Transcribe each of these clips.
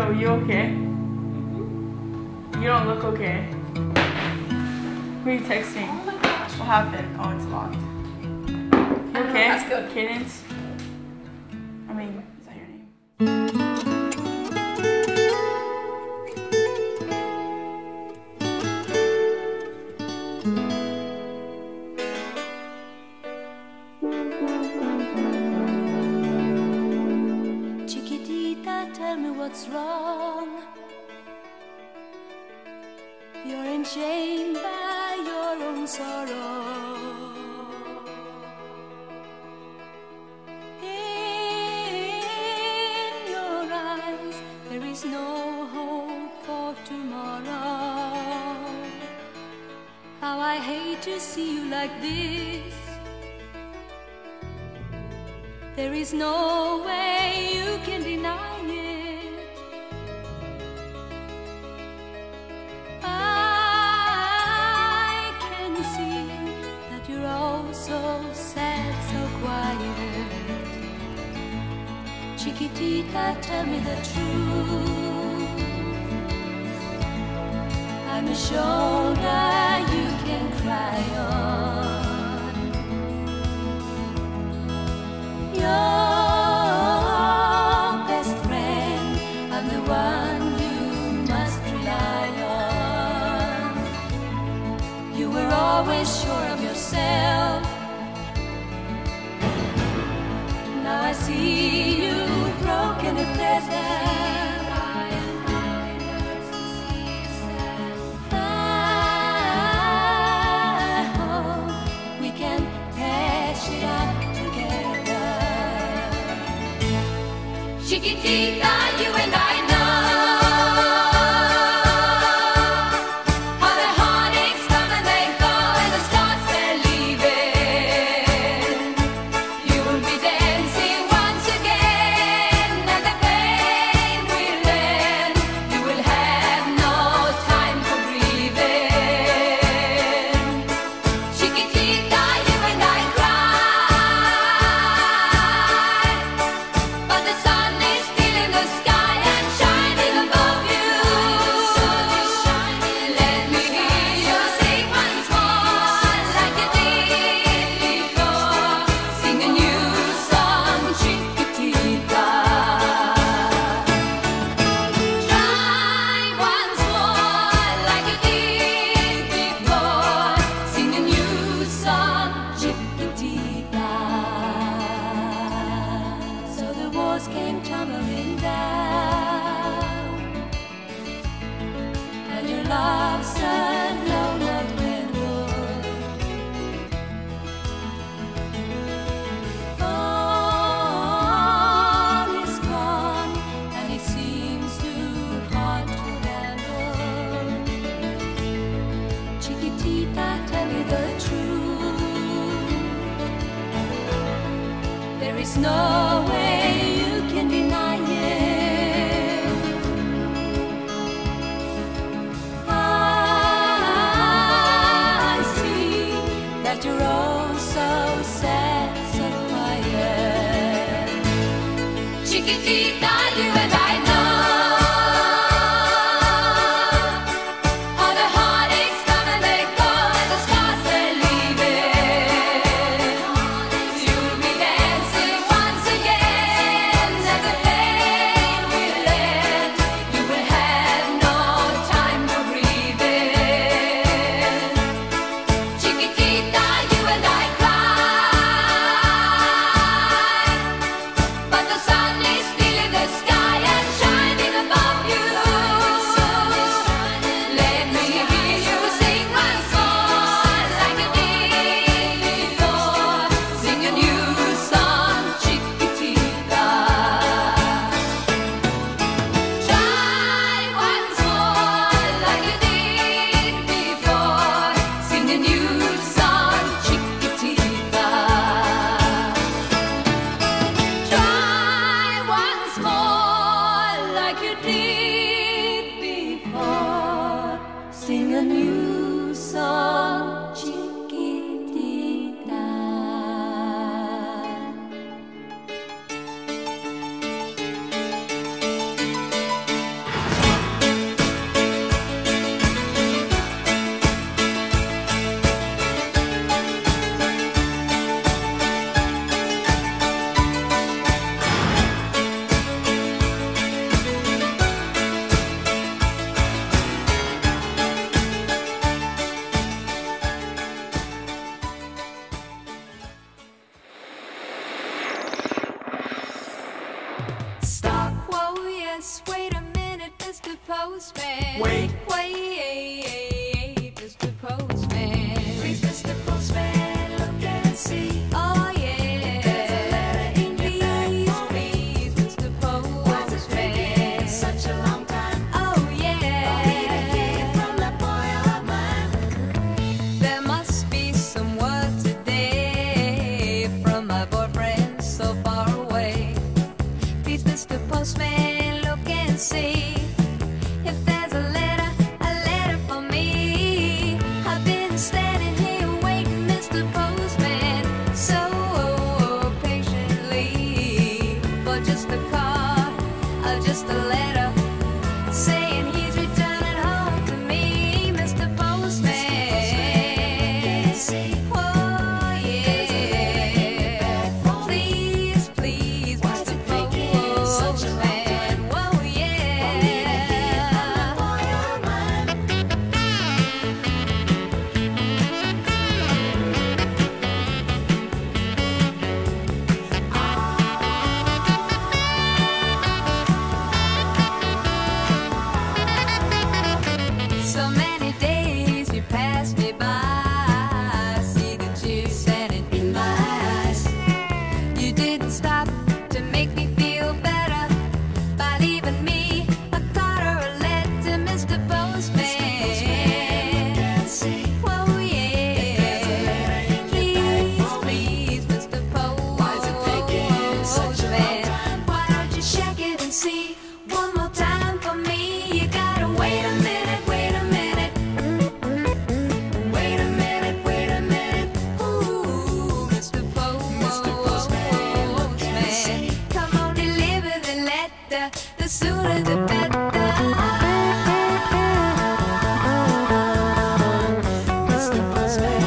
Yo, you okay? You don't look okay. Who are you texting? Oh my gosh. What happened? Oh, it's locked. You okay? That's good. Cadence? I mean, is that your name? Chiquitita, tell me what's wrong. You're enchained by your own sorrow. In your eyes, there is no hope for tomorrow. How I hate to see you like this. There is no way you can deny it. I can see that you're all so sad, so quiet. Chiquitita, tell me the truth. I'm a shoulder you can cry on. Your best friend, I'm the one you must rely on. You were always sure of yourself. Now I see you broken and pleasant. I hope we can patch it up together. Chiquitita, you and I know how the heartaches come and they go, and the stars they're leaving. You will be dancing once again, and the pain will end. You will have no time for breathing. Chiquitita, you and I cry, but the sun is still in the sky and shining above you. Let me hear you sing once more like you did before. Sing a new song, Chiquitita. Try once more like you did before. Sing a new song, Chiquitita. So the walls came tumbling down, and your love said no more dwindled. All is gone, and it seems too hard to handle. Chiquitita, tell me the truth. There is no way you can deny it. I see that you're all so sad, so quiet. Chiquitita, you and I know how the heartaches come and they go, and the stars they're leaving. You'll be dancing once again, and the pain will end. You will have no time for breathing. Chiquitita, you and I cry, but the sun is still in the Mr. Postman. Wait. Wait, Mr. Postman. Please, Mr. Postman, look and see. Oh yeah. There's a letter in your bag for me. Please, Mr. Postman. Why's it taking such a long time? Oh yeah. For me to hear from that boy of mine. There must be some word today from my boyfriend so far away. Please, Mr. Postman, look and see if there's a letter for me. I've been standing here waiting, Mr. Postman, so patiently for just a card or just a letter saying he's returning home to me, Mr. Postman. Oh yeah, please, please, Mr. Postman. Oh yeah. So many days you passed me by. I see the tears standing in my eyes. You didn't stop to make me feel better by leaving me a card or a letter, Mr. Postman. Oh yeah. Please, Mr. Postman. Why don't you check it and see one more time for me? You gotta wait a minute, wait a minute. Wait a minute, wait a minute. Ooh, Mr. Postman. Come on, deliver the letter. The sooner the better. Mr. Postman.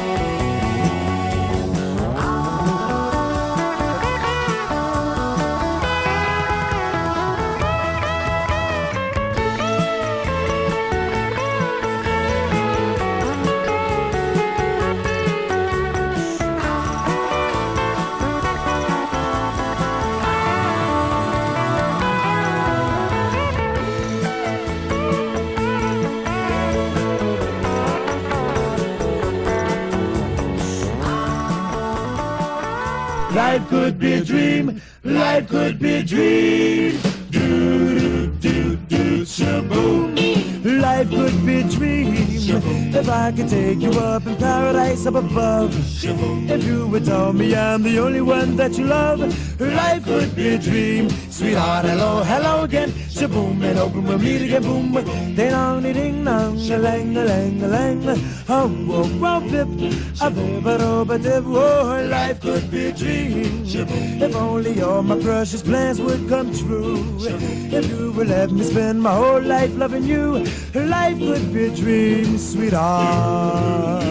Life could be a dream, life could be a dream. Do, do, do, shaboom. Life could be a dream. If I could take you up in paradise up above. If you would tell me I'm the only one that you love. Life could be a dream. Sweetheart, hello, hello again. Shaboom, and open we'll meet again. Boom, ding dong, ding dong, a lang, a lang, a lang. Oh, whoa, whoa, pip, a bip, a dip. Oh, life could be a dream. If only all my precious plans would come true. If you would let me spend my whole life loving you. Life could be a dream, sweetheart.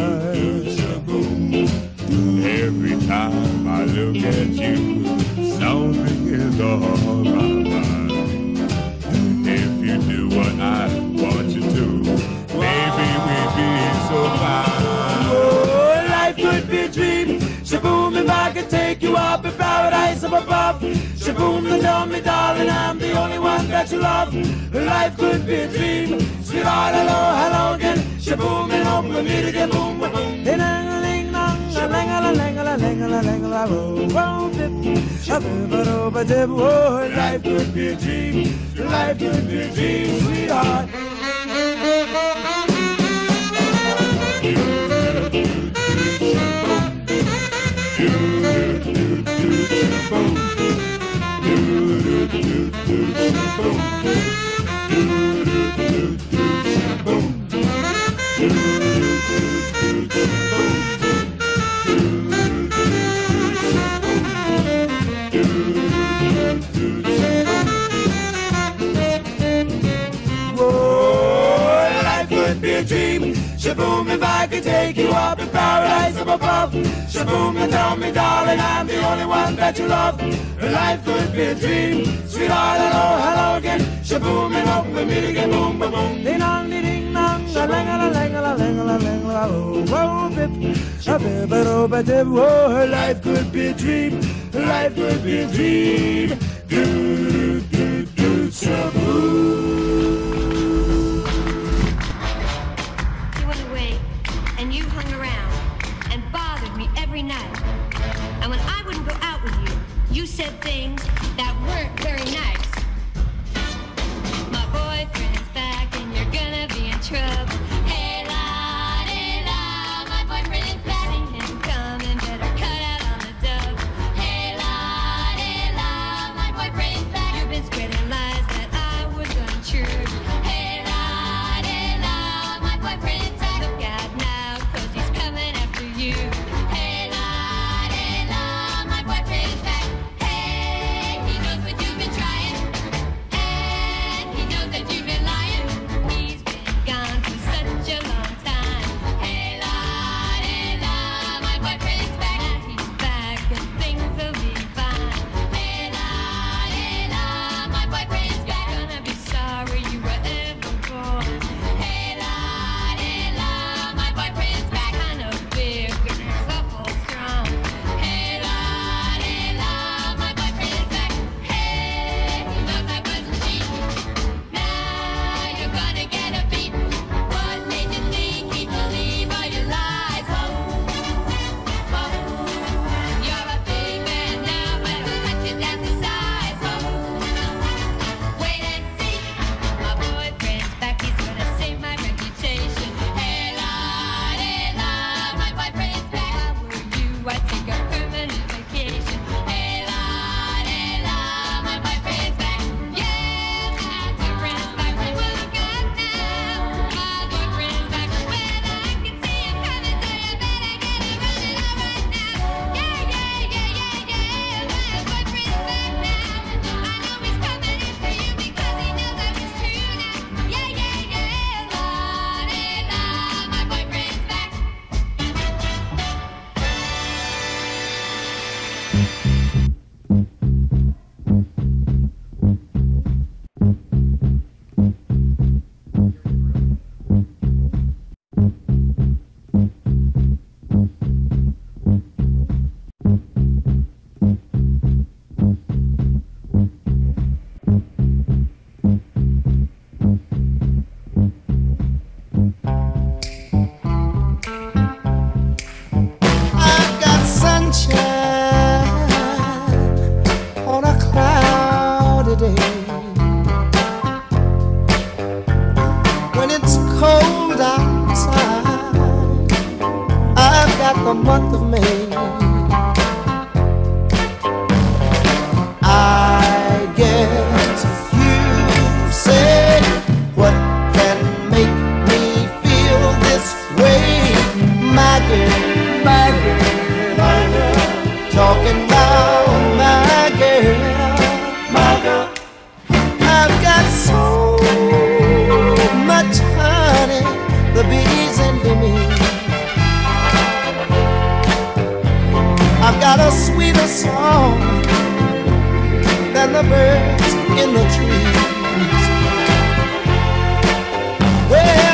Every time I look at you, something is on my mind. If you do what I want you to, maybe we'd be so fine. Oh, life could be a dream. Shaboom, if I could take you up in paradise up above. Shaboom, then tell me, darling, I'm the only one that you love. Life could be a dream. Sweetheart, hello, hello again. Shaboom, and hope we'll meet again. Boom, boom, boom. Oh, life could be a dream. Life could be a dream, sweetheart. Shaboom, if I could take you up in paradise up above. Shaboom, and tell me, darling, I'm the only one that you love. Life could be a dream. Sweetheart, hello, hello again. Shaboom, and hope we'll meet again. Boom, boom, boom. Ding dong, ding dong, la lang, la lang, la lang, la lang, la oh, oh, bip, a bip, a bip, a oh, life could be a dream. Life could be a dream. Do, do, do, shaboom. very nice. And when I wouldn't go out with you, you said things that weren't very nice. My boyfriend's back and you're gonna be in trouble. Hey la, my boyfriend is back. See him coming, better cut out on the dub. Hey la, my boyfriend is back. You've been spreading lies that I was untrue. Hey la, my boyfriend is back. Look out now, 'cause he's coming after you. Hey la, my boyfriend is back. Hey, he knows what you've been trying, and he knows that you've been lying. He's been gone for such a long time. Hey la, my boyfriend is back. Now he's back and things will be fine. Hey la, my boyfriend is back. Gonna be sorry you were ever born. Hey la, my boyfriend is back. Kind of big and awful strong. Hey la, my boyfriend is back. Hey, he knows I wasn't cheating. Now you're gonna get a beat. What made you think he'd believe all your lies? Oh, you're a big man now, but he'll cut you down to size. Oh, wait and see. My boyfriend's back, he's gonna save my reputation. Hey la, my boyfriend's back. If I were you, I'd take a permanent vacation. Hey la, my boyfriend's back. Yeah, my boyfriend's back. Look out now, my boyfriend's back. When I can see him coming, so you better get it running out right now. Yeah, my boyfriend's back now. I know he's coming after you because he knows that it's true now. Yeah, my boyfriend's back. I've got sunshine on a cloudy day. When it's cold outside, I've got the month of May. I guess you say, what can make me feel this way, my girl? Talking about my girl. I've got so much honey, the bees envy me. I've got a sweeter song than the birds in the trees. Well,